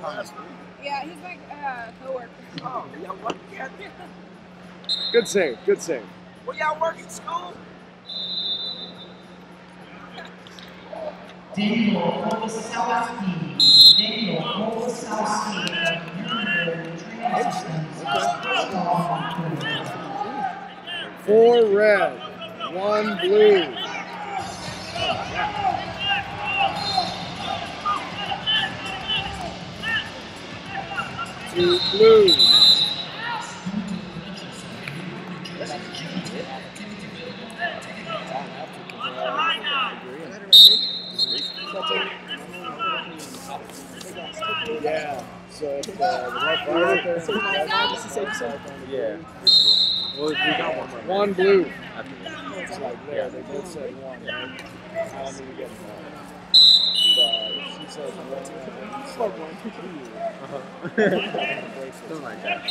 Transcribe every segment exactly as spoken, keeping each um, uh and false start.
Yeah, he's my uh, coworker. Oh, y'all work together? Good save, good save. Where y'all work at school? Daniel Kolosowski. Daniel Kolosowski of Nuremberg Training Systems. Four red, one blue. Two blue. Yeah, so if uh, the left fire right there, yeah. Well, we got one more. One blue. It's like there, they both said one, right? I don't need to get involved. But she says one, it's like one, two. Uh-huh. Something like that.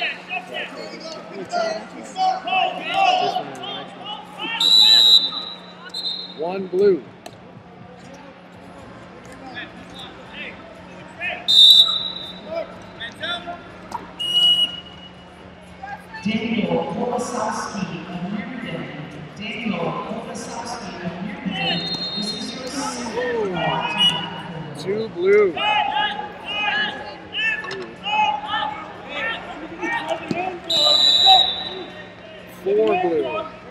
One blue. Daniel Kolosowski of Nuremberg. Daniel Kolosowski of Nuremberg. This is your second ball. Two blue. Four blue.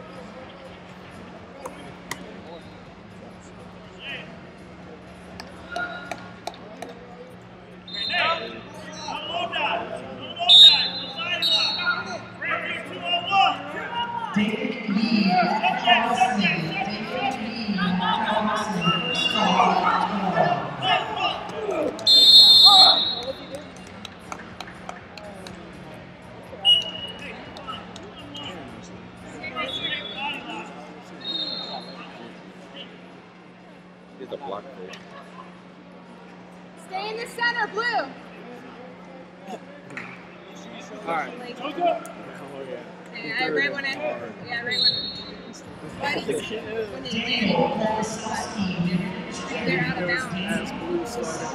David Lee Carlson. David Lee Carlson. He's a block there. Stay in the center, blue. All right. Yeah, right one in. Yeah, right one in. When they Daniel land, Kolosowski. they're out of bounds. As blue started.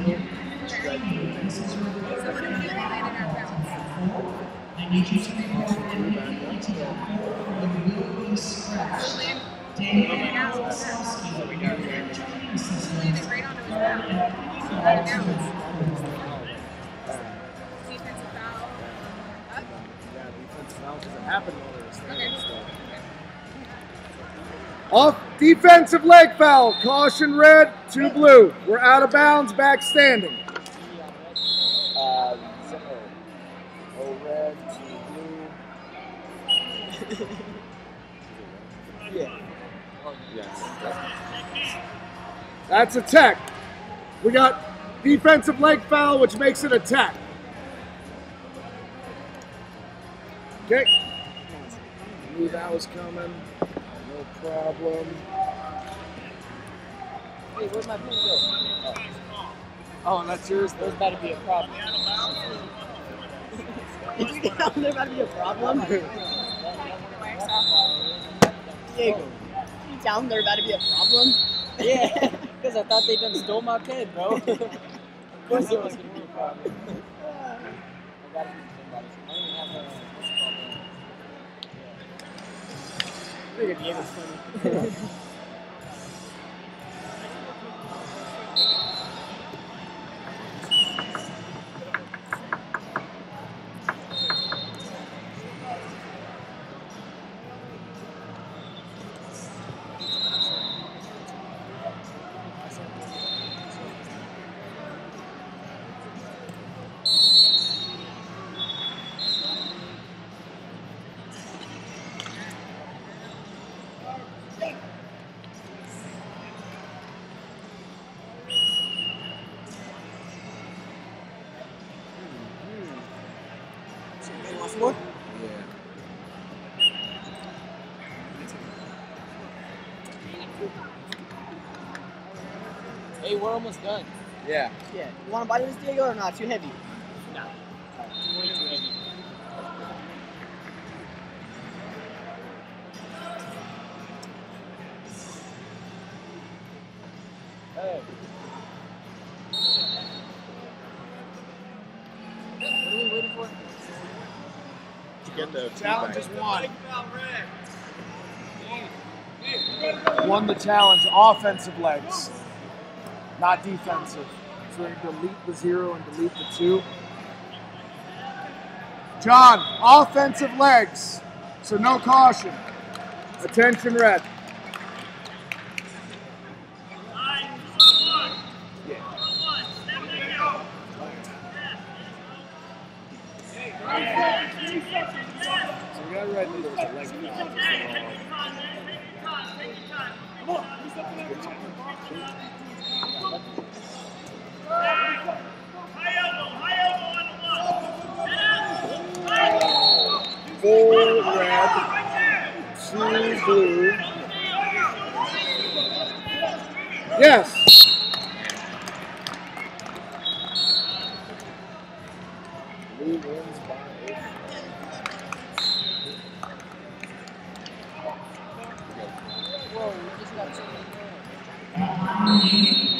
Someone immediately landed out of bounds. I need you to report immediately to the court of Louis Scratch. Daniel Kolosowski of Nuremberg Training Systems. Landed right onto his bounds. Out of bounds. Defensive foul. Up. Yeah, defensive foul because it happened while they were standing Okay. still. Off defensive leg foul. Caution red, two blue. We're out of bounds, back standing. Uh, so, oh, red, two blue. Yeah. Yes. That's a tech. We got defensive leg foul, which makes it a tech. Okay. Knew that was coming. No problem. Hey, where'd my pen go? Oh, and that's yours? There's about to be a problem. Did you tell them there about to be a problem? Diego, you tell them there about to be a problem? Yeah, because I thought they done stole my pen, bro. Of course there was going to be a problem. I got to be somebody. I don't even have a... I think Diego's funny. What? Hey, we're almost done. Yeah. Yeah. You want to buy this, Diego, or not? Too heavy? No. Way too heavy. Hey. get the Challenge is feedback. one. Won the challenge. Offensive legs, not defensive. So we're going to delete the zero and delete the two. John, offensive legs. So no caution. Attention, red. So we got red. There was a leg Four red, two blue. Yes. Blue wins by eight. Whoa, we just got so many more.